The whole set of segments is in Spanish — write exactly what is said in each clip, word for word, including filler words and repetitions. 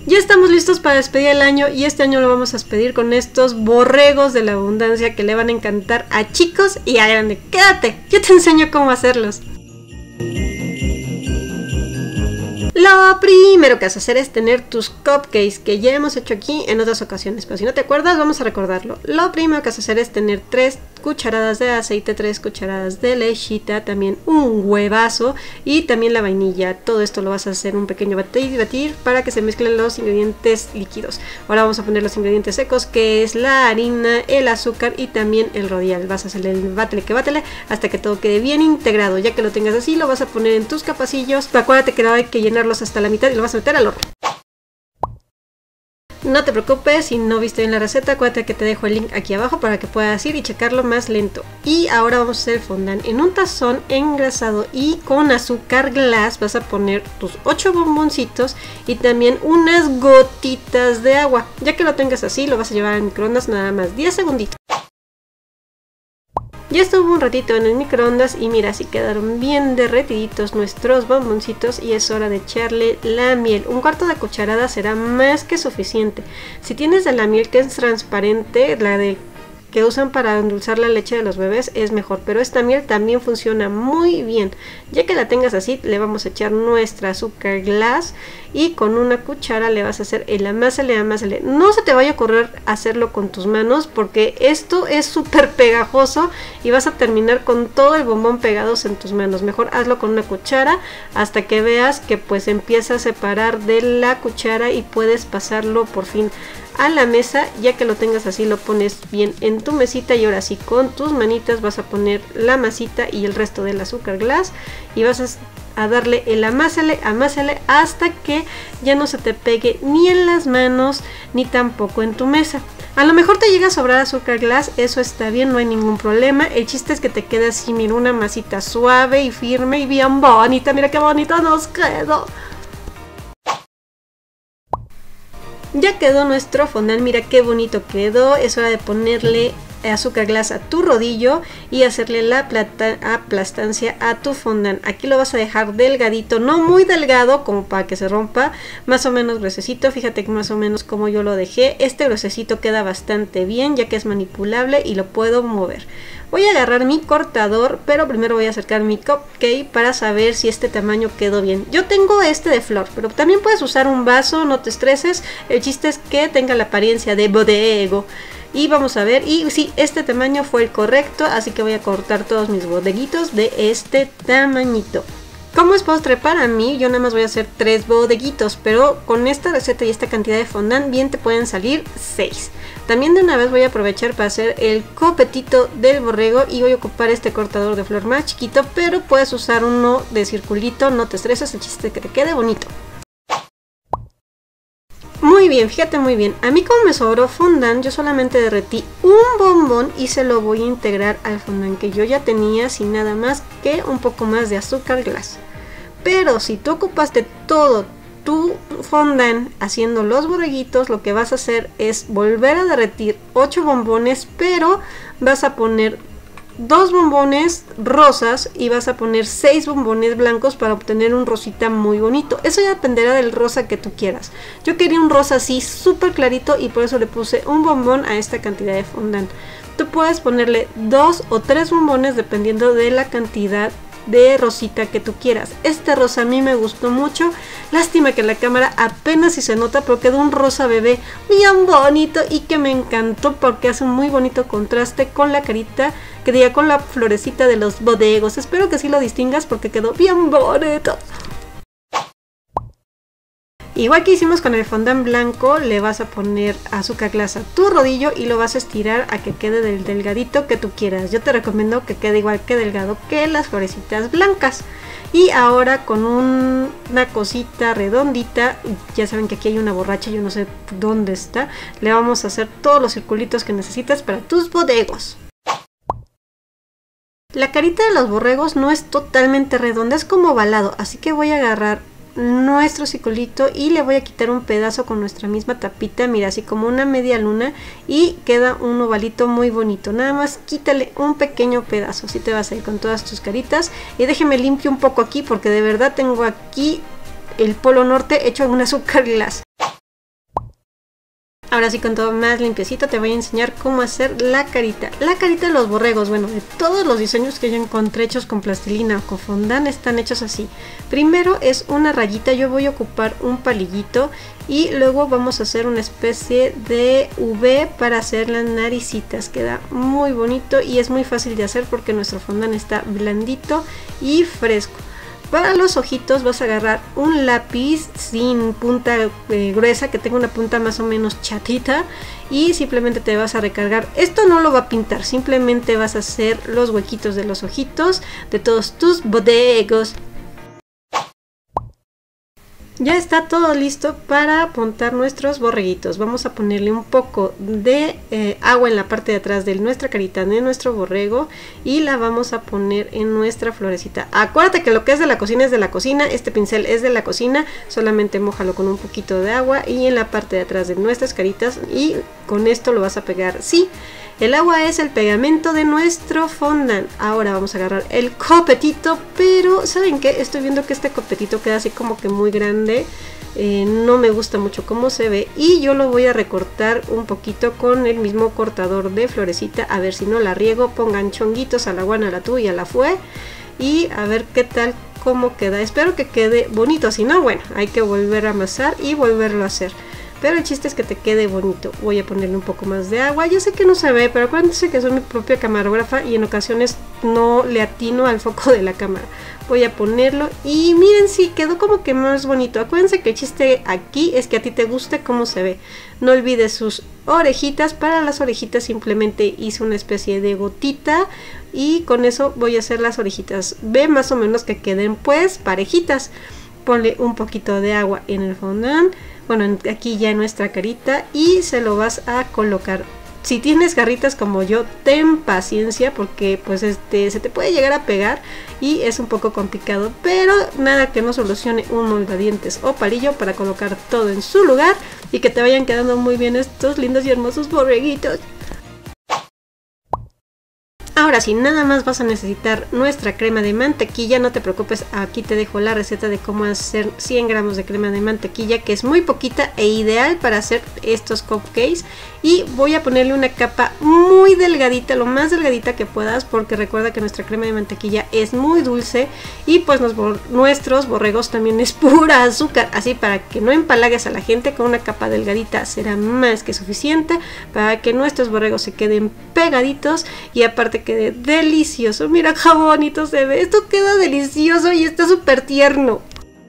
Ya estamos listos para despedir el año y este año lo vamos a despedir con estos borregos de la abundancia que le van a encantar a chicos y a grandes. Quédate, yo te enseño cómo hacerlos. Lo primero que vas a hacer es tener tus cupcakes que ya hemos hecho aquí en otras ocasiones, pero si no te acuerdas vamos a recordarlo. Lo primero que vas a hacer es tener tres cucharadas de aceite, tres cucharadas de lechita, también un huevazo y también la vainilla. Todo esto lo vas a hacer un pequeño batir, batir para que se mezclen los ingredientes líquidos. Ahora vamos a poner los ingredientes secos, que es la harina, el azúcar y también el rodial. Vas a hacerle el bátele que bátele hasta que todo quede bien integrado. Ya que lo tengas así, lo vas a poner en tus capacillos. Acuérdate que no hay que llenarlos hasta la mitad y lo vas a meter al horno. No te preocupes si no viste bien la receta, acuérdate que te dejo el link aquí abajo para que puedas ir y checarlo más lento. Y ahora vamos a hacer el fondant. En un tazón engrasado y con azúcar glass vas a poner tus ocho bomboncitos y también unas gotitas de agua. Ya que lo tengas así, lo vas a llevar al microondas nada más diez segunditos. Ya estuvo un ratito en el microondas y mira, así quedaron bien derretiditos nuestros bomboncitos y es hora de echarle la miel. Un cuarto de cucharada será más que suficiente. Si tienes de la miel que es transparente, la de que usan para endulzar la leche de los bebés, es mejor, pero esta miel también funciona muy bien. Ya que la tengas así, le vamos a echar nuestra azúcar glass y con una cuchara le vas a hacer el amásale, amásale. No se te vaya a ocurrir hacerlo con tus manos porque esto es súper pegajoso y vas a terminar con todo el bombón pegados en tus manos. Mejor hazlo con una cuchara hasta que veas que pues empieza a separar de la cuchara y puedes pasarlo por fin a la mesa. Ya que lo tengas así, lo pones bien en tu mesita y ahora sí con tus manitas vas a poner la masita y el resto del azúcar glass y vas a a darle el amásale, amásale hasta que ya no se te pegue ni en las manos ni tampoco en tu mesa. A lo mejor te llega a sobrar azúcar glass, eso está bien, no hay ningún problema. El chiste es que te quede así, mira, una masita suave y firme y bien bonita. Mira qué bonito nos quedó. Ya quedó nuestro fondant, mira qué bonito quedó. Es hora de ponerle azúcar glass a tu rodillo y hacerle la plata, aplastancia a tu fondant. Aquí lo vas a dejar delgadito, no muy delgado como para que se rompa, más o menos gruesecito. Fíjate que más o menos como yo lo dejé. Este gruesecito queda bastante bien ya que es manipulable y lo puedo mover. Voy a agarrar mi cortador, pero primero voy a acercar mi cupcake para saber si este tamaño quedó bien. Yo tengo este de flor, pero también puedes usar un vaso, no te estreses. El chiste es que tenga la apariencia de bodego. Y vamos a ver, y sí, este tamaño fue el correcto, así que voy a cortar todos mis bodeguitos de este tamañito. Como es postre para mí, yo nada más voy a hacer tres bodeguitos, pero con esta receta y esta cantidad de fondant bien te pueden salir seis. También de una vez voy a aprovechar para hacer el copetito del borrego y voy a ocupar este cortador de flor más chiquito, pero puedes usar uno de circulito, no te estreses, el chiste es que te quede bonito. Muy bien, fíjate muy bien. A mí como me sobró fondant, yo solamente derretí un bombón y se lo voy a integrar al fondant que yo ya tenía sin nada más que un poco más de azúcar glass. Pero si tú ocupaste todo tu fondant haciendo los borreguitos, lo que vas a hacer es volver a derretir ocho bombones, pero vas a poner dos bombones rosas y vas a poner seis bombones blancos para obtener un rosita muy bonito. Eso ya dependerá del rosa que tú quieras. Yo quería un rosa así súper clarito y por eso le puse un bombón a esta cantidad de fondant. Tú puedes ponerle dos o tres bombones dependiendo de la cantidad de rosita que tú quieras. Este rosa a mí me gustó mucho. Lástima que en la cámara apenas si se nota, pero quedó un rosa bebé bien bonito y que me encantó porque hace un muy bonito contraste con la carita, que diga con la florecita de los bodegos. Espero que sí lo distingas porque quedó bien bonito. Igual que hicimos con el fondant blanco, le vas a poner azúcar glass a tu rodillo y lo vas a estirar a que quede del delgadito que tú quieras. Yo te recomiendo que quede igual que delgado que las florecitas blancas. Y ahora con un, una cosita redondita, ya saben que aquí hay una borracha, yo no sé dónde está, le vamos a hacer todos los circulitos que necesitas para tus bodegos. La carita de los borregos no es totalmente redonda, es como ovalado, así que voy a agarrar nuestro circulito y le voy a quitar un pedazo con nuestra misma tapita, mira, así como una media luna y queda un ovalito muy bonito. Nada más quítale un pequeño pedazo, así te vas a ir con todas tus caritas. Y déjeme limpio un poco aquí porque de verdad tengo aquí el polo norte hecho en un azúcar glass. Ahora sí, con todo más limpiecito, te voy a enseñar cómo hacer la carita. La carita de los borregos, bueno, de todos los diseños que yo encontré hechos con plastilina o con fondant están hechos así. Primero es una rayita, yo voy a ocupar un palillito y luego vamos a hacer una especie de V para hacer las naricitas. Queda muy bonito y es muy fácil de hacer porque nuestro fondant está blandito y fresco. Para los ojitos vas a agarrar un lápiz sin punta eh, gruesa, que tenga una punta más o menos chatita, y simplemente te vas a recargar. Esto no lo va a pintar, simplemente vas a hacer los huequitos de los ojitos de todos tus borregos. Ya está todo listo para apuntar nuestros borreguitos. Vamos a ponerle un poco de eh, agua en la parte de atrás de nuestra carita de nuestro borrego y la vamos a poner en nuestra florecita. Acuérdate que lo que es de la cocina es de la cocina, este pincel es de la cocina, solamente mójalo con un poquito de agua y en la parte de atrás de nuestras caritas y con esto lo vas a pegar. Sí, el agua es el pegamento de nuestro fondant. Ahora vamos a agarrar el copetito, pero ¿saben qué? Estoy viendo que este copetito queda así como que muy grande. Eh, no me gusta mucho cómo se ve y yo lo voy a recortar un poquito con el mismo cortador de florecita. A ver si no la riego. Pongan chonguitos a la guana, a la tú y a la fue. Y a ver qué tal, cómo queda. Espero que quede bonito. Si no, bueno, hay que volver a amasar y volverlo a hacer. Pero el chiste es que te quede bonito. Voy a ponerle un poco más de agua. Yo sé que no se ve, pero acuérdense que soy mi propia camarógrafa y en ocasiones no le atino al foco de la cámara. Voy a ponerlo y miren, sí, quedó como que más bonito. Acuérdense que el chiste aquí es que a ti te guste cómo se ve. No olvides sus orejitas. Para las orejitas simplemente hice una especie de gotita y con eso voy a hacer las orejitas. Ve más o menos que queden pues parejitas. Ponle un poquito de agua en el fondant. Bueno, aquí ya en nuestra carita y se lo vas a colocar. Si tienes garritas como yo, ten paciencia porque pues este se te puede llegar a pegar y es un poco complicado, pero nada que no solucione un moldadientes o palillo para colocar todo en su lugar y que te vayan quedando muy bien estos lindos y hermosos borreguitos. Ahora sí, nada más vas a necesitar nuestra crema de mantequilla. No te preocupes, aquí te dejo la receta de cómo hacer cien gramos de crema de mantequilla, que es muy poquita e ideal para hacer estos cupcakes. Y voy a ponerle una capa muy delgadita, lo más delgadita que puedas, porque recuerda que nuestra crema de mantequilla es muy dulce y pues nos, nuestros borregos también es pura azúcar. Así, para que no empalagues a la gente, con una capa delgadita será más que suficiente para que nuestros borregos se queden pegaditos y aparte quede delicioso. Mira qué bonito se ve, esto queda delicioso y está súper tierno.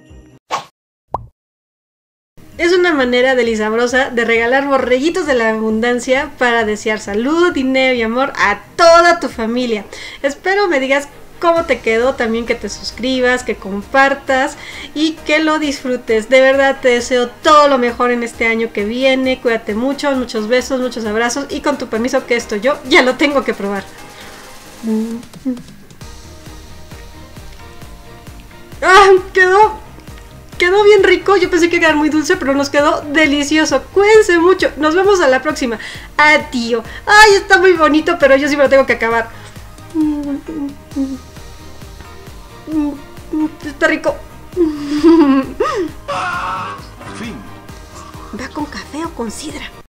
Es una manera deliciosa de regalar borreguitos de la abundancia para desear salud, dinero y amor a toda tu familia. Espero me digas cómo te quedó, también que te suscribas, que compartas y que lo disfrutes. De verdad te deseo todo lo mejor en este año que viene. Cuídate mucho, muchos besos, muchos abrazos y con tu permiso que esto yo ya lo tengo que probar. ¡Ah! Quedó... Quedó bien rico, yo pensé que iba a quedar muy dulce, pero nos quedó delicioso. Cuídense mucho, nos vemos a la próxima. Adiós. Ay, está muy bonito, pero yo sí me lo tengo que acabar. Está rico. Fin. ¿Va con café o con sidra?